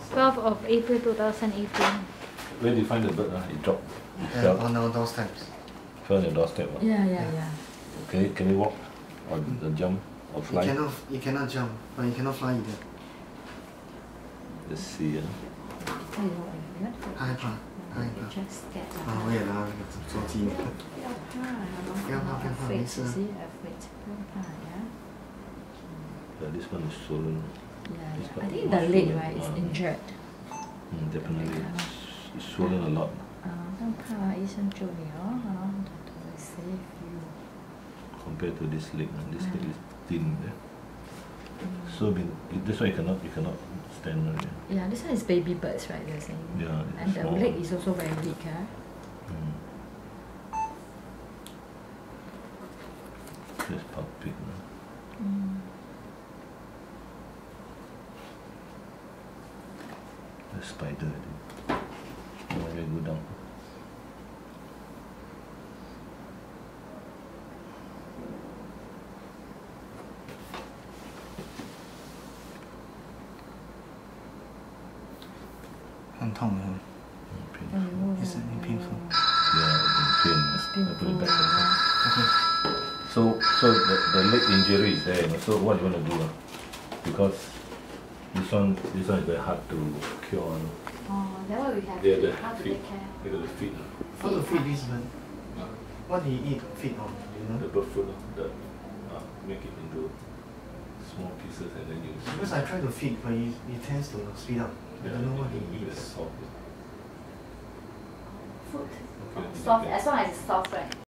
12th of April 2018. Where did you find the bird? It dropped. It fell. On our doorsteps. Fell on your doorstep. Yeah. Can you walk or jump or fly? You cannot jump, but you cannot fly either. Let's see. 害怕。我也拿手机。不要怕，没事。 This one is swollen. Yeah. I think the leg right is injured. Definitely. It's swollen a lot. 不用怕啊，医生救你哦，to save you. Compared to this leg is thin. So this one you cannot stand right. Yeah, this one is baby birds, right? They're saying. Yeah. And the leg is also very weak, This puppy. The spider. Why they go down? Is it painful? Yeah, pain. I put it back. Okay. So the leg injury is there. So what you want to do? Because this one is very hard to cure. Then what we have How to take care? They got the feet. How to feed this bird? What do you eat feed on? You know? The bird food, make it into small pieces and then use. Because I try to feed, but he tends to speed up. I don't know what he eats. Soft. Food. Soft, as long as it's soft, right?